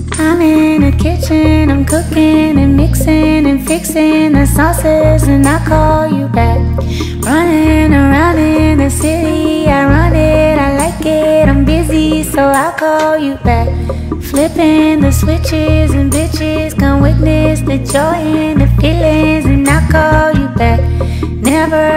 I'm in the kitchen, I'm cooking and mixing and fixing the sauces, and I call you back. Running around in the city, I run it, I like it, I'm busy, so I'll call you back. Flipping the switches and bitches come witness the joy and the feelings, and I call you back. Never